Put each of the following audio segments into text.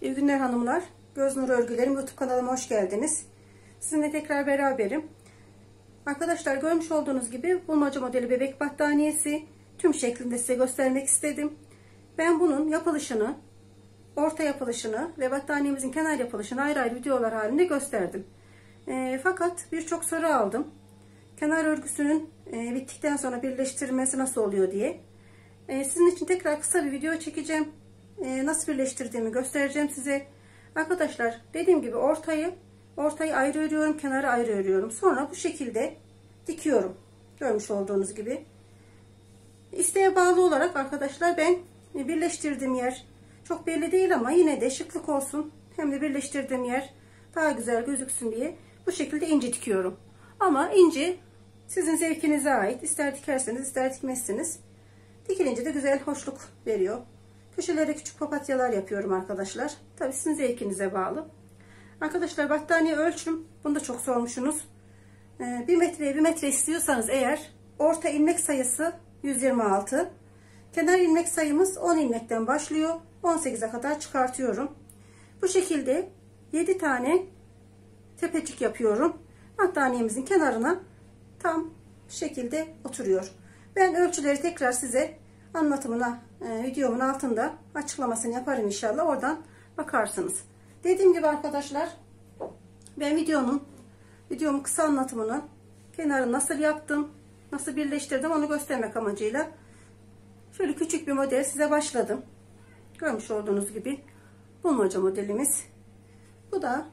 İyi günler hanımlar. Göz Nuru Örgülerim YouTube kanalıma hoş geldiniz. Sizinle tekrar beraberim. Arkadaşlar görmüş olduğunuz gibi bulmaca modeli bebek battaniyesi tüm şeklinde size göstermek istedim. Ben bunun yapılışını, orta yapılışını ve battaniyemizin kenar yapılışını ayrı ayrı videolar halinde gösterdim. Fakat birçok soru aldım. Kenar örgüsünün bittikten sonra birleştirilmesi nasıl oluyor diye. Sizin için tekrar kısa bir video çekeceğim. Nasıl birleştirdiğimi göstereceğim size. Arkadaşlar dediğim gibi ortayı ayrı örüyorum, kenarı ayrı örüyorum. Sonra bu şekilde dikiyorum. Görmüş olduğunuz gibi. İsteğe bağlı olarak arkadaşlar ben birleştirdiğim yer çok belli değil ama yine de şıklık olsun. Hem de birleştirdiğim yer daha güzel gözüksün diye bu şekilde ince dikiyorum. Ama ince sizin zevkinize ait. İster dikerseniz ister dikmezsiniz. Dikilince de güzel hoşluk veriyor. Köşelere küçük papatyalar yapıyorum arkadaşlar. Tabii sizin zevkinize bağlı. Arkadaşlar battaniye ölçüm. Bunu da çok sormuşsunuz. 1 metreye 1 metre istiyorsanız eğer orta ilmek sayısı 126. Kenar ilmek sayımız 10 ilmekten başlıyor. 18'e kadar çıkartıyorum. Bu şekilde 7 tane tepecik yapıyorum. Battaniyemizin kenarına tam şekilde oturuyor. Ben ölçüleri tekrar size anlatımına videomun altında açıklamasını yaparım inşallah. Oradan bakarsınız. Dediğim gibi arkadaşlar ben videomun kısa anlatımını kenarı nasıl yaptım, nasıl birleştirdim onu göstermek amacıyla şöyle küçük bir model size başladım. Görmüş olduğunuz gibi bulmaca modelimiz. Bu da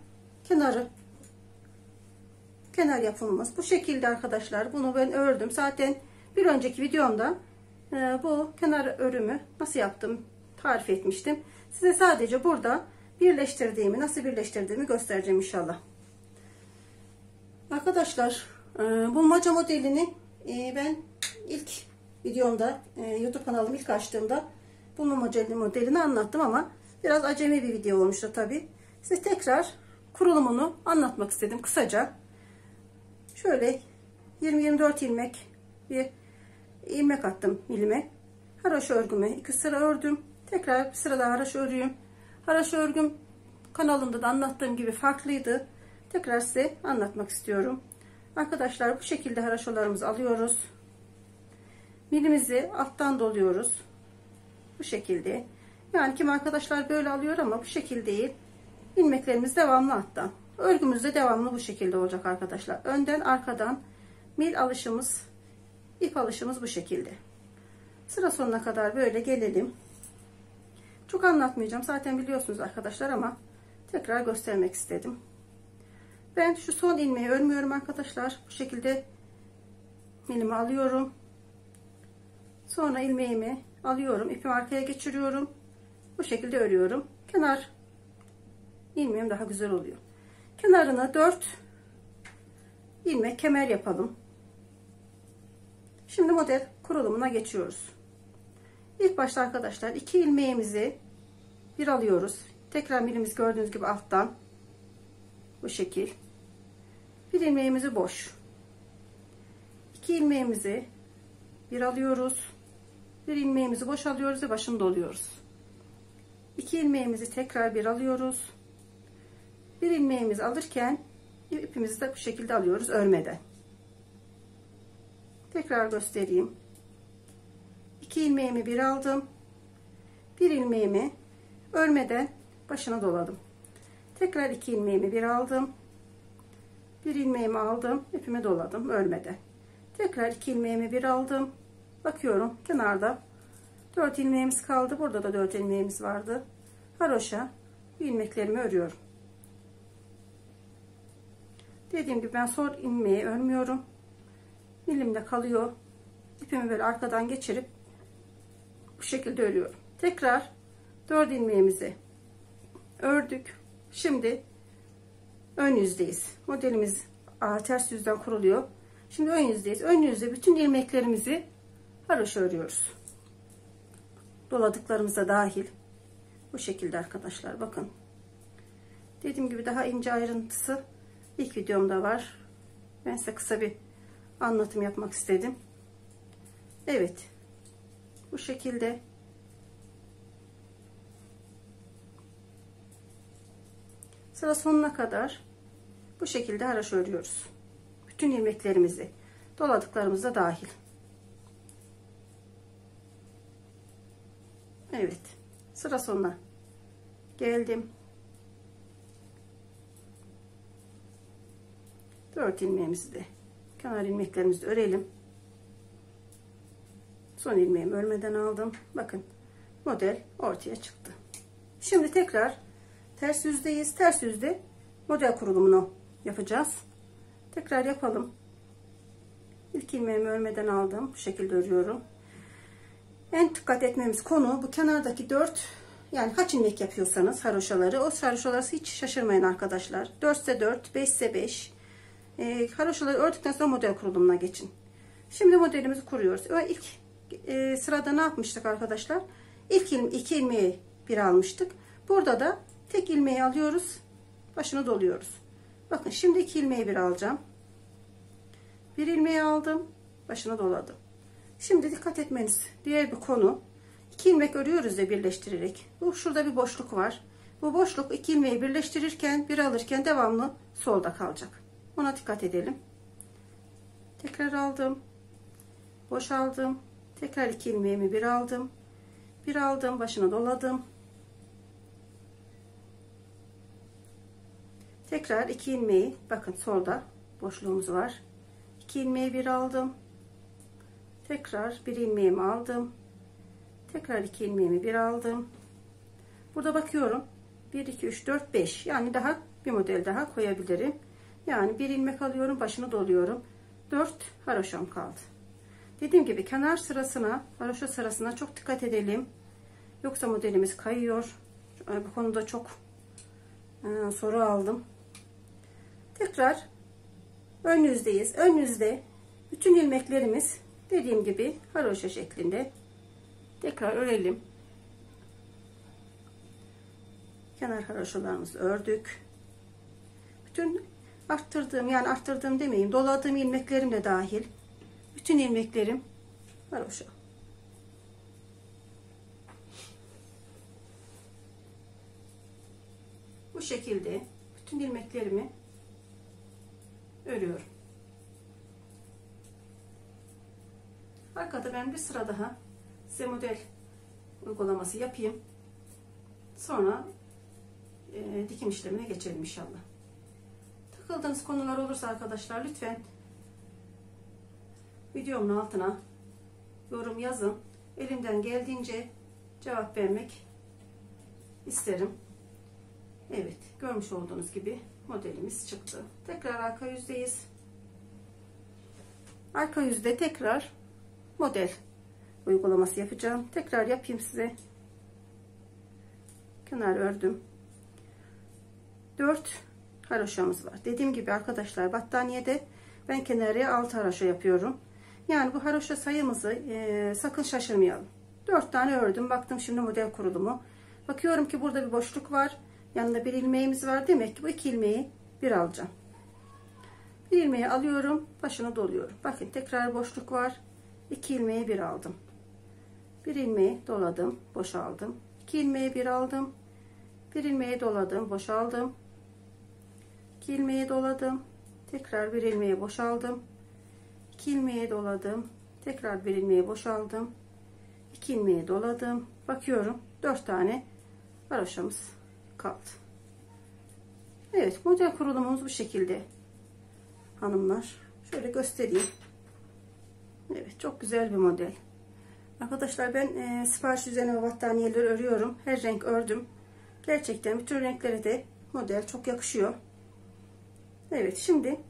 kenar yapımımız. Bu şekilde arkadaşlar. Bunu ben ördüm. Zaten bir önceki videomda bu kenar örümü nasıl yaptım tarif etmiştim. Size sadece burada nasıl birleştirdiğimi göstereceğim inşallah. Arkadaşlar bulmaca modelini ben ilk videomda YouTube kanalımı ilk açtığımda bulmaca modelini anlattım ama biraz acemi bir video olmuştu tabi. Size tekrar kurulumunu anlatmak istedim kısaca. Şöyle 20-24 ilmek bir ilmek attım ilime. Haraşo örgümü 2 sıra ördüm. Tekrar bir sıra daha haraşo örüyorum. Haraşo örgüm kanalımda da anlattığım gibi farklıydı. Tekrar size anlatmak istiyorum. Arkadaşlar bu şekilde haraşolarımızı alıyoruz. Milimizi alttan doluyoruz. Bu şekilde. Yani kim arkadaşlar böyle alıyor ama bu şekilde değil. İlmeklerimiz devamlı alttan. Örgümüz de devamlı bu şekilde olacak arkadaşlar. Önden arkadan mil alışımız, ip alışımız bu şekilde. Sıra sonuna kadar böyle gelelim. Çok anlatmayacağım. Zaten biliyorsunuz arkadaşlar ama tekrar göstermek istedim. Ben şu son ilmeği örmüyorum arkadaşlar. Bu şekilde milimi alıyorum. Sonra ilmeğimi alıyorum. İpimi arkaya geçiriyorum. Bu şekilde örüyorum. Kenar ilmeğim daha güzel oluyor. Kenarına 4 ilmek kemer yapalım. Şimdi model kurulumuna geçiyoruz. İlk başta arkadaşlar 2 ilmeğimizi bir alıyoruz. Tekrar milimiz gördüğünüz gibi alttan bu şekil. Bir ilmeğimizi boş. 2 ilmeğimizi bir alıyoruz. Bir ilmeğimizi boş alıyoruz ve başını doluyoruz. 2 ilmeğimizi tekrar bir alıyoruz. Bir ilmeğimizi alırken ipimizi de bu şekilde alıyoruz örmeden. Tekrar göstereyim. 2 ilmeğimi bir aldım. Bir ilmeğimi örmeden başına doladım. Tekrar 2 ilmeğimi bir aldım. Bir ilmeğimi aldım. İpimi doladım örmeden. Tekrar 2 ilmeğimi bir aldım. Bakıyorum kenarda 4 ilmeğimiz kaldı. Burada da 4 ilmeğimiz vardı. Haroşa ilmeklerimi örüyorum. Dediğim gibi ben son ilmeği örmüyorum. Milimde kalıyor. İpimi böyle arkadan geçirip bu şekilde örüyorum. Tekrar 4 ilmeğimizi ördük. Şimdi ön yüzdeyiz. Modelimiz ters yüzden kuruluyor. Şimdi ön yüzdeyiz. Ön yüzde bütün ilmeklerimizi haroşa örüyoruz. Doladıklarımıza dahil. Bu şekilde arkadaşlar bakın. Dediğim gibi daha ince ayrıntısı ilk videomda var. Ben size kısa bir anlatım yapmak istedim. Evet. Bu şekilde sıra sonuna kadar bu şekilde haroşa örüyoruz. Bütün ilmeklerimizi, doladıklarımız da dahil. Evet, sıra sonuna geldim. 4 ilmeğimizi de kenar ilmeklerimizi örelim. Son ilmeğimi örmeden aldım. Bakın, model ortaya çıktı. Şimdi tekrar ters yüzdeyiz. Ters yüzde model kurulumunu yapacağız. Tekrar yapalım. İlk ilmeğimi örmeden aldım. Bu şekilde örüyorum. En dikkat etmemiz konu bu kenardaki 4, yani kaç ilmek yapıyorsanız haroşaları, o haroşaları hiç şaşırmayın arkadaşlar. 4 ise 4, 5 ise 5. Haroşaları ördükten sonra model kurulumuna geçin. Şimdi modelimizi kuruyoruz. İlk sırada ne yapmıştık arkadaşlar? İlk 2 ilmeği bir almıştık. Burada da tek ilmeği alıyoruz. Başını doluyoruz. Bakın şimdi 2 ilmeği bir alacağım. Bir ilmeği aldım. Başını doladım. Şimdi dikkat etmeniz diğer bir konu. 2 ilmek örüyoruz ya birleştirerek. Şurada bir boşluk var. Bu boşluk 2 ilmeği birleştirirken, bir alırken devamlı solda kalacak. Ona dikkat edelim. Tekrar aldım. Boşaldım. Tekrar 2 ilmeğimi bir aldım. Bir aldım, başına doladım. Tekrar 2 ilmeği, bakın solda boşluğumuz var. 2 ilmeği bir aldım. Tekrar bir ilmeğimi aldım. Tekrar 2 ilmeğimi bir aldım. Burada bakıyorum. 1, 2, 3, 4, 5. Yani daha bir model daha koyabilirim. Yani bir ilmek alıyorum, başını doluyorum. 4 haroşam kaldı. Dediğim gibi kenar sırasına, haroşa sırasına çok dikkat edelim. Yoksa modelimiz kayıyor. Bu konuda çok soru aldım. Tekrar ön yüzdeyiz. Ön yüzde bütün ilmeklerimiz dediğim gibi haroşa şeklinde. Tekrar örelim. Kenar haroşalarımızı ördük. Bütün arttırdığım demeyeyim, doladığım ilmeklerim de dahil. Bütün ilmeklerim haroşa. Bu şekilde bütün ilmeklerimi örüyorum. Arkada ben bir sıra daha size model uygulaması yapayım. Sonra dikim işlemine geçelim inşallah. Takıldığınız konular olursa arkadaşlar lütfen videomun altına yorum yazın. Elimden geldiğince cevap vermek isterim. Evet, görmüş olduğunuz gibi modelimiz çıktı. Tekrar arka yüzdeyiz. Arka yüzde tekrar model uygulaması yapacağım. Tekrar yapayım size. Kenar ördüm. 4 haroşamız var. Dediğim gibi arkadaşlar, battaniyede ben kenarıya 6 haroşa yapıyorum. Yani bu haroşa sayımızı sakın şaşırmayalım. 4 tane ördüm. Baktım şimdi model kurulumu. Bakıyorum ki burada bir boşluk var. Yanında bir ilmeğimiz var. Demek ki bu 2 ilmeği bir alacağım. Bir ilmeği alıyorum. Başını doluyorum. Bakın tekrar boşluk var. 2 ilmeği bir aldım. Bir ilmeği doladım. Boşaldım. 2 ilmeği bir aldım. Bir ilmeği doladım. Boşaldım. 2 ilmeği doladım. Tekrar bir ilmeği boşaldım. 2 ilmeği doladım. Tekrar bir ilmeği boşaldım. 2 ilmeği doladım. Bakıyorum 4 tane haroşamız kaldı. Evet, model kurulumumuz bu şekilde hanımlar. Şöyle göstereyim. Evet, çok güzel bir model. Arkadaşlar ben sipariş üzerine battaniyeleri örüyorum. Her renk ördüm. Gerçekten bütün renklere de model çok yakışıyor. Evet, şimdi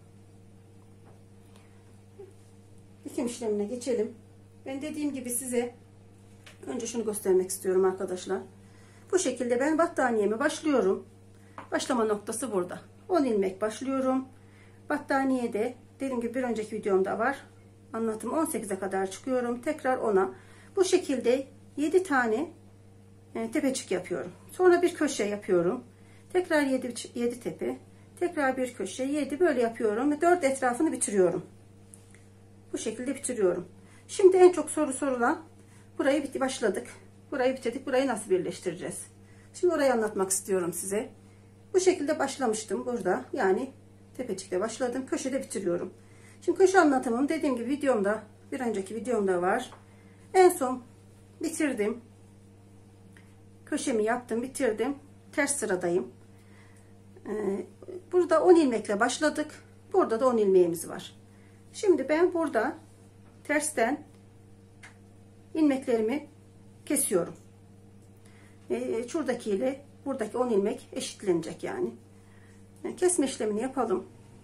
dikim işlemine geçelim. Ben dediğim gibi size önce şunu göstermek istiyorum arkadaşlar. Bu şekilde ben battaniyeme başlıyorum. Başlama noktası burada. 10 ilmek başlıyorum. Battaniyede dediğim gibi bir önceki videomda var. Anlatım 18'e kadar çıkıyorum. Tekrar 10'a. Bu şekilde 7 tane tepecik yapıyorum. Sonra bir köşe yapıyorum. Tekrar 7 tepe. Tekrar bir köşe 7 böyle yapıyorum ve 4 etrafını bitiriyorum. Bu şekilde bitiriyorum. Şimdi en çok sorulan burayı başladık. Burayı bitirdik. Burayı nasıl birleştireceğiz? Şimdi orayı anlatmak istiyorum size. Bu şekilde başlamıştım burada. Yani tepecikte başladım. Köşede bitiriyorum. Şimdi köşe anlatımım dediğim gibi videomda, bir önceki videomda var. En son bitirdim. Köşemi yaptım, bitirdim. Ters sıradayım. Burada 10 ilmekle başladık. Burada da 10 ilmeğimiz var. Şimdi ben burada tersten ilmeklerimi kesiyorum. Şuradaki ile buradaki 10 ilmek eşitlenecek yani. Kesme işlemini yapalım.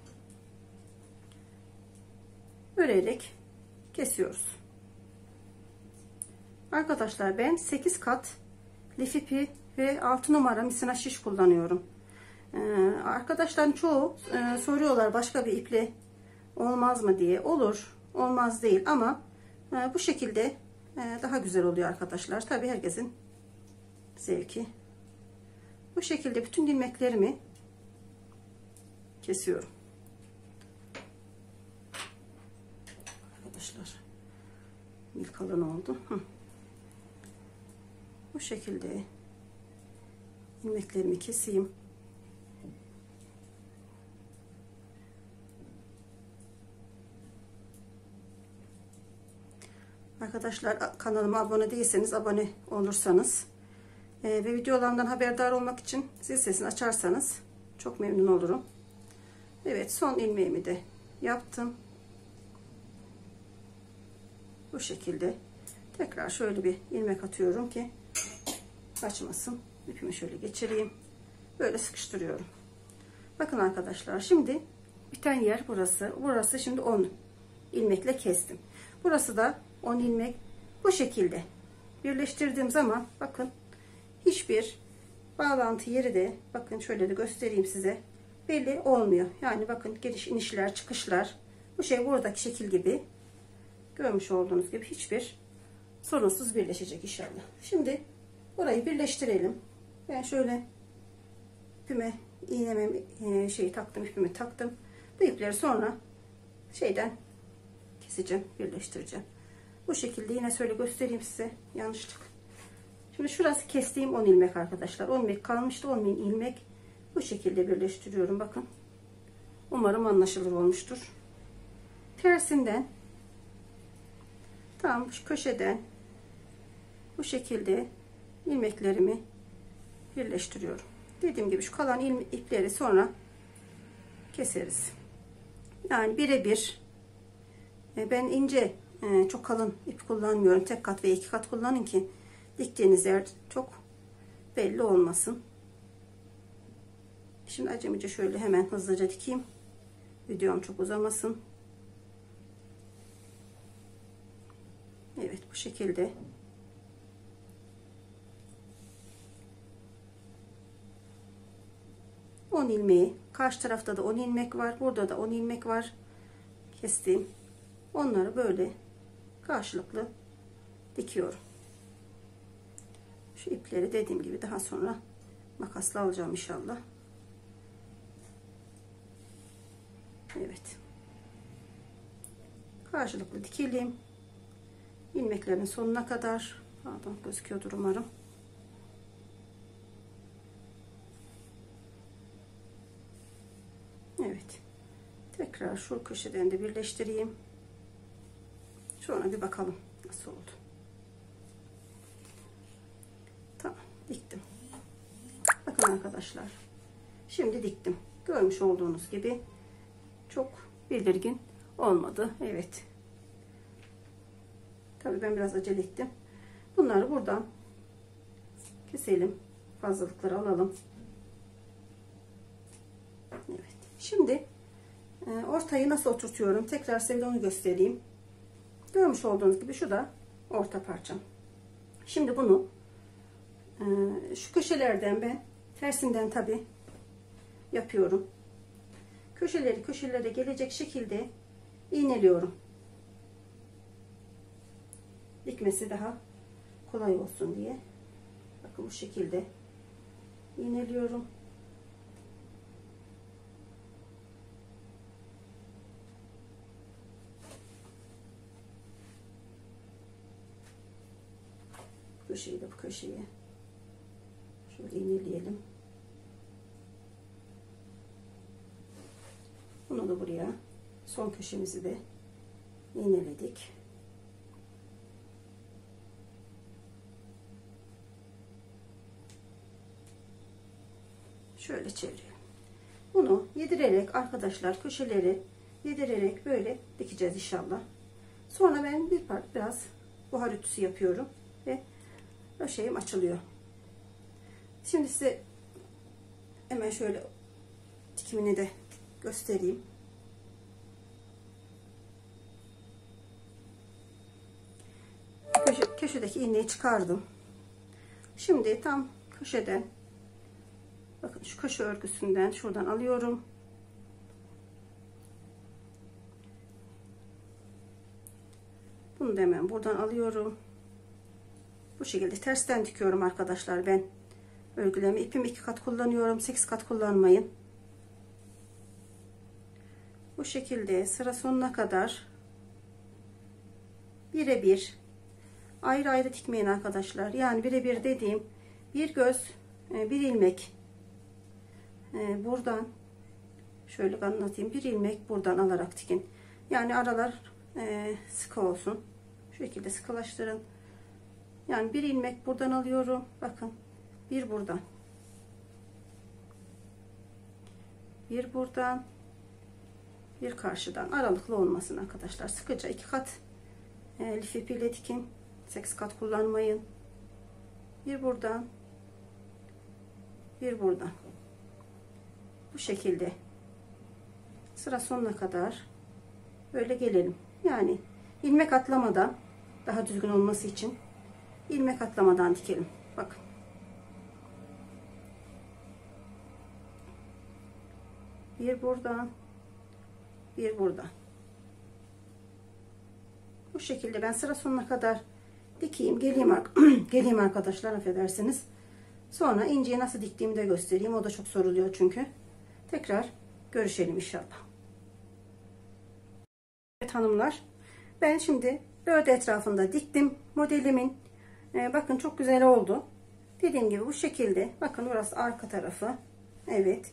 Örerek kesiyoruz. Arkadaşlar ben 8 kat lif ipi ve 6 numara misina şiş kullanıyorum. Arkadaşların çoğu soruyorlar başka bir iple olmaz mı diye. Olur, olmaz değil ama bu şekilde daha güzel oluyor arkadaşlar. Tabii herkesin zevki. Bu şekilde bütün ilmeklerimi kesiyorum. Arkadaşlar bir kalın oldu. Bu şekilde ilmeklerimi keseyim. Arkadaşlar kanalıma abone değilseniz abone olursanız ve videolarımdan haberdar olmak için zil sesini açarsanız çok memnun olurum. Evet, son ilmeğimi de yaptım. Bu şekilde tekrar şöyle bir ilmek atıyorum ki kaçmasın. İpimi şöyle geçireyim. Böyle sıkıştırıyorum. Bakın arkadaşlar, şimdi biten yer burası. Burası şimdi 10 ilmekle kestim. Burası da 10 ilmek. Bu şekilde birleştirdiğim zaman bakın hiçbir bağlantı yeri de, bakın şöyle de göstereyim size, belli olmuyor. Yani bakın giriş inişler çıkışlar, bu şey buradaki şekil gibi, görmüş olduğunuz gibi hiçbir sorunsuz birleşecek inşallah. Şimdi burayı birleştirelim. Ben şöyle ipime iğneme ipimi taktım. Bu ipleri sonra şeyden keseceğim, birleştireceğim. Bu şekilde yine şöyle göstereyim size, yanlışlık. Şimdi şurası kestiğim 10 ilmek arkadaşlar. 10 ilmek kalmıştı. 10 ilmek bu şekilde birleştiriyorum. Bakın. Umarım anlaşılır olmuştur. Tersinden tam şu köşeden bu şekilde ilmeklerimi birleştiriyorum. Dediğim gibi şu kalan ipleri sonra keseriz. Yani birebir ben ince çok kalın ip kullanmıyorum. Tek kat ve 2 kat kullanın ki diktiğiniz yer çok belli olmasın. Şimdi acemice şöyle hemen hızlıca dikeyim. Videom çok uzamasın. Evet, bu şekilde. On ilmeği, karşı tarafta da 10 ilmek var. Burada da 10 ilmek var. Kestiğim. Onları böyle karşılıklı dikiyorum. Şu ipleri dediğim gibi daha sonra makasla alacağım inşallah. Evet. Karşılıklı dikelim. İlmeklerin sonuna kadar. Pardon, gözüküyordur umarım. Evet. Tekrar şu köşeden de birleştireyim. Sonra bir bakalım nasıl oldu. Tamam, diktim. Bakın arkadaşlar. Şimdi diktim. Görmüş olduğunuz gibi çok belirgin olmadı. Evet. Tabii ben biraz acele ettim. Bunları buradan keselim. Fazlalıkları alalım. Evet. Şimdi ortayı nasıl oturtuyorum? Tekrar size onu göstereyim. Görmüş olduğunuz gibi şu da orta parçam. Şimdi bunu şu köşelerden ben tersinden tabi yapıyorum. Köşelere gelecek şekilde iğneliyorum. Dikmesi daha kolay olsun diye. Bakın bu şekilde iğneliyorum. Bu köşeyi de bu köşeye şöyle iğneleyelim. Bunu da buraya, son köşemizi de iğneledik. Şöyle çevirelim. Bunu yedirerek arkadaşlar, köşeleri yedirerek böyle dikeceğiz inşallah. Sonra ben biraz buhar ütüsü yapıyorum ve şeyim açılıyor. Şimdi size hemen şöyle dikimini de göstereyim. Köşedeki iğneyi çıkardım. Şimdi tam köşeden, bakın şu köşe örgüsünden şuradan alıyorum. Bunu da hemen buradan alıyorum. Bu şekilde tersten dikiyorum arkadaşlar ben örgülerimi. İpimi 2 kat kullanıyorum. 8 kat kullanmayın. Bu şekilde sıra sonuna kadar birebir, ayrı ayrı dikmeyin arkadaşlar. Yani birebir dediğim bir göz, bir ilmek buradan şöyle anlatayım. Bir ilmek buradan alarak dikin. Yani aralar sıkı olsun. Şu şekilde sıkılaştırın. Yani bir ilmek buradan alıyorum. Bakın. Bir buradan. Bir buradan. Bir karşıdan. Aralıklı olmasın arkadaşlar. Sıkıca 2 kat lif ipiyle dikin. 8 kat kullanmayın. Bir buradan. Bir buradan. Bu şekilde. Sıra sonuna kadar böyle gelelim. Yani ilmek atlamadan, daha düzgün olması için ilmek atlamadan dikelim. Bakın. Bir buradan, bir buradan. Bu şekilde ben sıra sonuna kadar dikeyim, geleyim arkadaşlar, affedersiniz. Sonra inciyi nasıl diktiğimi de göstereyim. O da çok soruluyor çünkü. Tekrar görüşelim inşallah. Evet hanımlar, ben şimdi dört etrafında diktim modelimin. Bakın çok güzel oldu. Dediğim gibi bu şekilde. Bakın burası arka tarafı. Evet.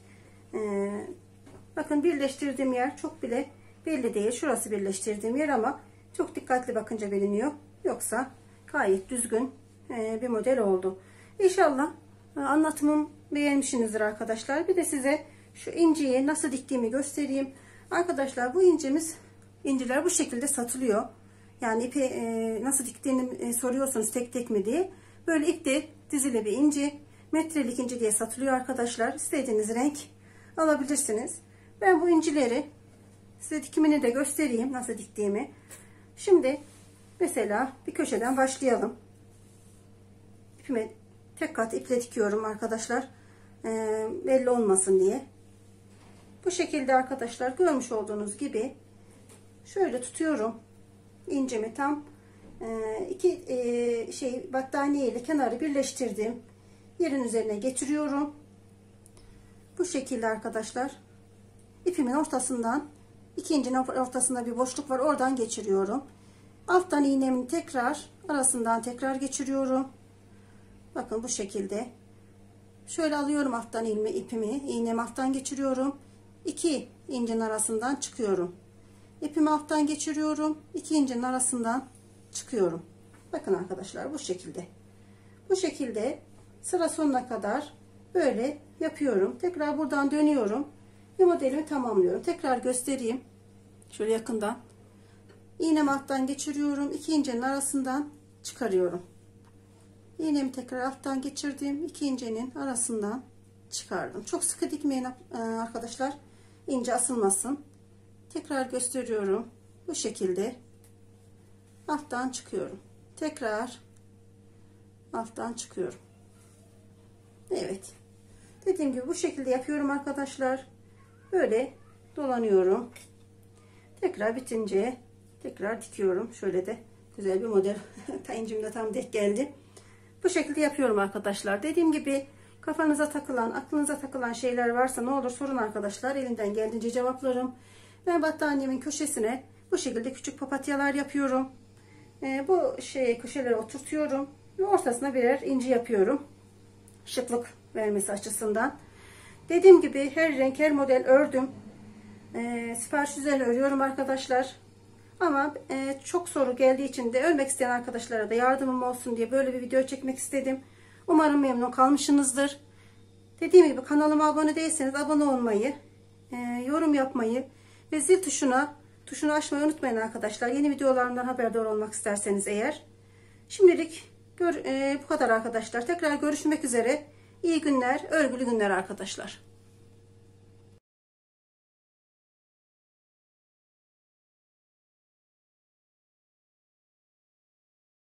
Bakın birleştirdiğim yer çok bile belli değil. Şurası birleştirdiğim yer ama çok dikkatli bakınca biliniyor. Yoksa gayet düzgün bir model oldu. İnşallah anlatımım beğenmişsinizdir arkadaşlar. Bir de size şu inciyi nasıl diktiğimi göstereyim. Arkadaşlar bu inciler bu şekilde satılıyor. Yani ipi nasıl diktiğini soruyorsunuz, tek tek mi diye. Böyle ipte dizili bir inci, metrelik inci diye satılıyor arkadaşlar. İstediğiniz renk alabilirsiniz. Ben bu incileri size dikimini de göstereyim, nasıl diktiğimi. Şimdi mesela bir köşeden başlayalım. İpimi tek kat iple dikiyorum arkadaşlar. Belli olmasın diye. Bu şekilde arkadaşlar, görmüş olduğunuz gibi şöyle tutuyorum. İncimi tam battaniye ile kenarı birleştirdim. Yerin üzerine getiriyorum. Bu şekilde arkadaşlar. İpimin ortasından, iki incinin ortasında bir boşluk var. Oradan geçiriyorum. Alttan iğnemin arasından tekrar geçiriyorum. Bakın bu şekilde. Şöyle alıyorum alttan ipimi. İğnemi alttan geçiriyorum. İki incinin arasından çıkıyorum. İpimi alttan geçiriyorum. İki incinin arasından çıkıyorum. Bakın arkadaşlar bu şekilde. Bu şekilde sıra sonuna kadar böyle yapıyorum. Tekrar buradan dönüyorum. Ve modelimi tamamlıyorum. Tekrar göstereyim. Şöyle yakından. İğnemi alttan geçiriyorum. İki incinin arasından çıkarıyorum. İğnemi tekrar alttan geçirdim. İki incinin arasından çıkardım. Çok sıkı dikmeyin arkadaşlar. İnce asılmasın. Tekrar gösteriyorum. Bu şekilde alttan çıkıyorum. Tekrar alttan çıkıyorum. Evet. Dediğim gibi bu şekilde yapıyorum arkadaşlar. Böyle dolanıyorum. Tekrar bitince tekrar dikiyorum. Şöyle de güzel bir model. İncim de tam denk geldi. Bu şekilde yapıyorum arkadaşlar. Dediğim gibi kafanıza takılan, aklınıza takılan şeyler varsa ne olur sorun arkadaşlar. Elimden geldiğince cevaplarım. Ben battaniyemin köşesine bu şekilde küçük papatyalar yapıyorum. Bu köşeleri oturtuyorum. Ve ortasına birer inci yapıyorum. Şıklık vermesi açısından. Dediğim gibi her renk, her model ördüm. Sipariş üzerine örüyorum arkadaşlar. Ama çok soru geldiği için de örmek isteyen arkadaşlara da yardımım olsun diye böyle bir video çekmek istedim. Umarım memnun kalmışsınızdır. Dediğim gibi kanalıma abone değilseniz abone olmayı, yorum yapmayı ve zil tuşunu açmayı unutmayın arkadaşlar. Yeni videolarımdan haberdar olmak isterseniz eğer. Şimdilik bu kadar arkadaşlar. Tekrar görüşmek üzere. İyi günler, örgülü günler arkadaşlar.